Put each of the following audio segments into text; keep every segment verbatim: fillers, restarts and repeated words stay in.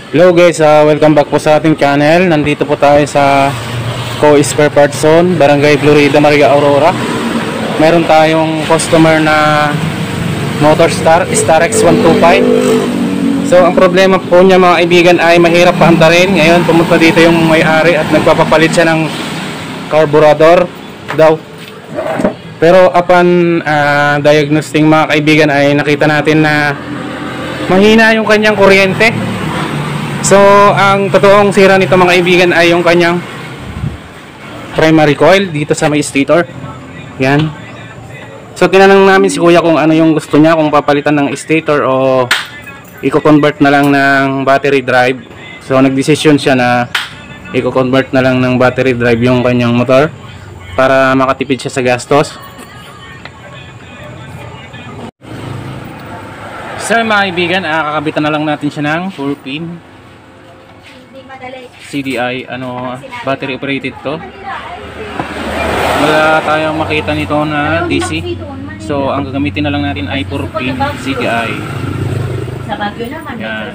Hello guys, uh, welcome back po sa ating channel. Nandito po tayo sa Co Spare Parts Zone, Barangay Florida, Maria Aurora. Meron tayong customer na Motorstar Star X one two five. So ang problema po niya mga kaibigan ay mahirap paandarin. Ngayon pumunta dito yung may-ari at nagpapapalit siya ng carburetor daw. Pero upon uh, diagnosing mga kaibigan ay nakita natin na mahina yung kanyang kuryente. So, ang totoong sira nito mga kaibigan ay yung kanyang primary coil dito sa may stator. Yan. So, tinanong namin si kuya kung ano yung gusto niya, kung papalitan ng stator o i-convert na lang ng battery drive. So, nagdesisyon siya na i-convert na lang ng battery drive yung kanyang motor para makatipid siya sa gastos. So, mga kaibigan, uh, kakabitan na lang natin siya ng four pin C D I, ano, battery operated to. Wala tayong makita nito na D C. So, ang gagamitin na lang natin ay four pin C D I. Sa Baguio naman, yan.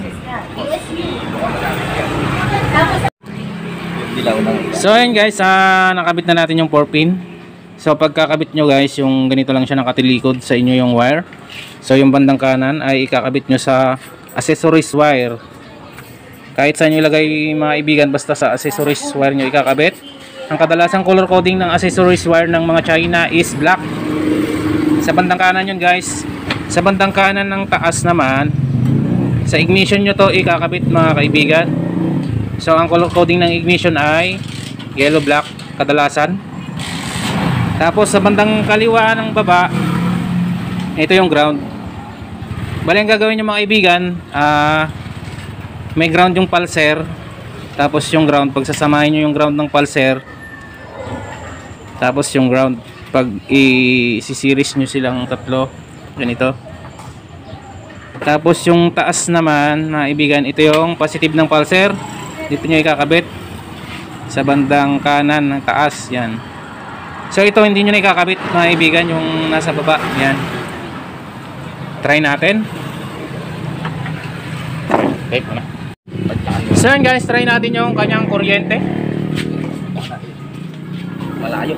So, ayan guys, uh, nakabit na natin yung four pin. So, pagkakabit nyo guys, yung ganito lang siya nakatilikod sa inyo yung wire. So, yung bandang kanan ay ikakabit nyo sa accessories wire. Kahit saan nyo ilagay mga kaibigan, basta sa accessories wire nyo ikakabit. Ang kadalasang color coding ng accessories wire ng mga China is black. Sa bandang kanan yun guys. Sa bandang kanan ng taas naman, sa ignition nyo to ikakabit mga kaibigan. So ang color coding ng ignition ay yellow black kadalasan. Tapos sa bandang kaliwa ng baba, ito yung ground. Bali ang gagawin nyo mga kaibigan, ah uh, may ground yung pulser, tapos yung ground, pagsasamahin nyo yung ground ng pulser, tapos yung ground, pag i-series nyo silang tatlo, ganito. Tapos yung taas naman, mga ibigan, ito yung positive ng pulser, dito nyo ikakabit sa bandang kanan ng taas, yan. So ito hindi nyo na ikakabit mga ibigan, yung nasa baba, yan. Try natin. Okay, na. So yan guys, try natin yung kanyang kuryente. Malayo.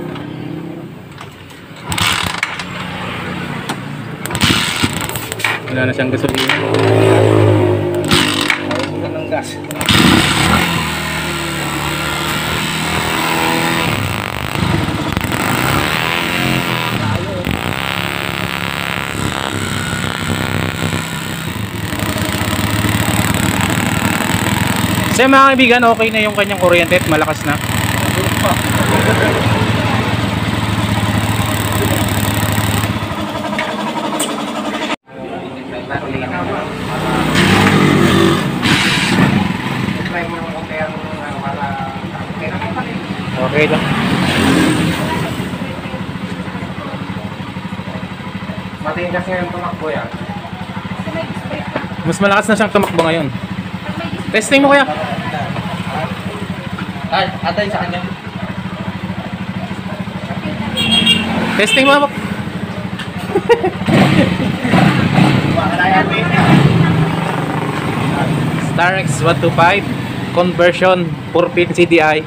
Wala na siyang gasolina. Ayaw ng gas. So mga kaibigan, okay na yung kanyang kuryente at malakas na. Okay lang. Matiin kasi yung tumakbo yan. Mas malakas na siyang tumakbo ngayon. Testing mo kaya? Ay, atay sa kanya. Testing mo. Star X one two five conversion four pin C D I.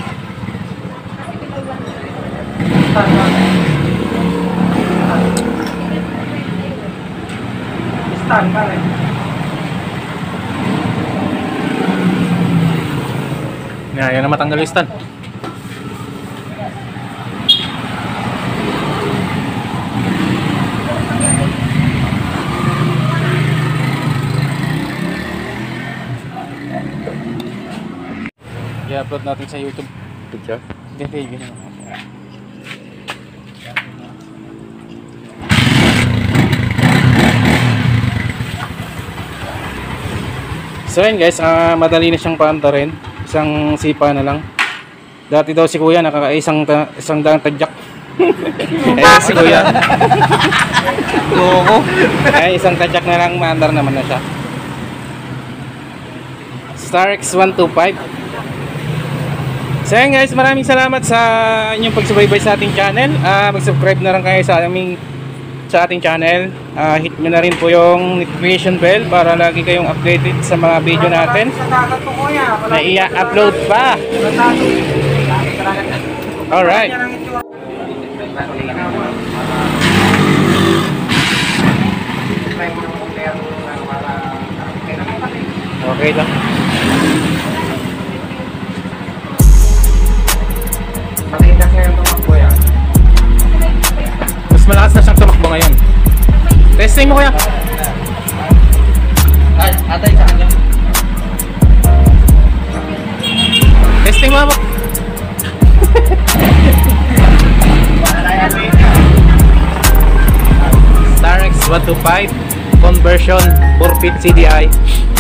Stand pa rin. Yan, yan na matanggal yung stand. I-upload natin sa YouTube. Picture? Hindi, hindi, hindi. So yun guys, uh, madali na siyang paanta rin. Isang sipa na lang. Dati daw si kuya nakakaisang isang daang tadyak. Eh si kuya oo. Eh isang tadyak na lang, maandar naman na siya. Star X one two five. So yun guys, maraming salamat sa inyong pagsubaybay sa ating channel. uh, Mag-subscribe na lang kayo sa aming sa ating channel. Uh, hit nyo na rin po yung notification bell para lagi kayong updated sa mga video natin Sa dagat po kuya. na i-upload pa. Alright. Okay lang. Matigas ngayon tumakbo yan. Mas malakas na siyang tumakbo ngayon. Testing mo kuya. Ay, atay sa kanya. Testing mo mo. Starex one twenty-five conversion four bit C D I.